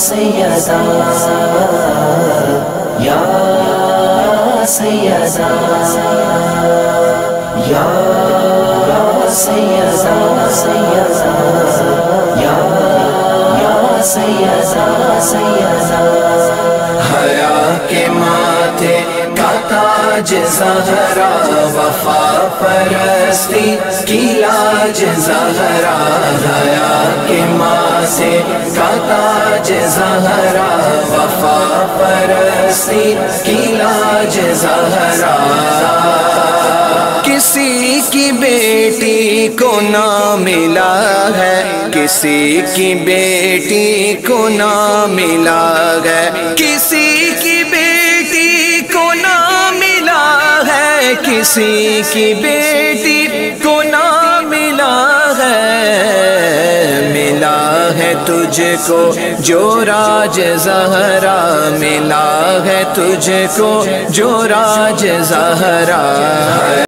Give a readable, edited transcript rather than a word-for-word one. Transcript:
سیدہ یا سیدہ یا سیدہ سیدہ یا سیدہ سیدہ حیا کے ماتھے کا تاج زہرا وفا پرستی کی لاج زہرا حیا کے ماتھے کا تاج زہرا وفا پرستی کی لاج زہرا کسی کی بیٹی کو نہ ملا ہے کسی کی بیٹی کو نہ ملا ہے کسی کی بیٹی کو نہ ملا ہے کسی کی بیٹی کو نہ ملا ہے تجھ کو جو راج زہرا ملا ہے تجھ کو جو راج زہرا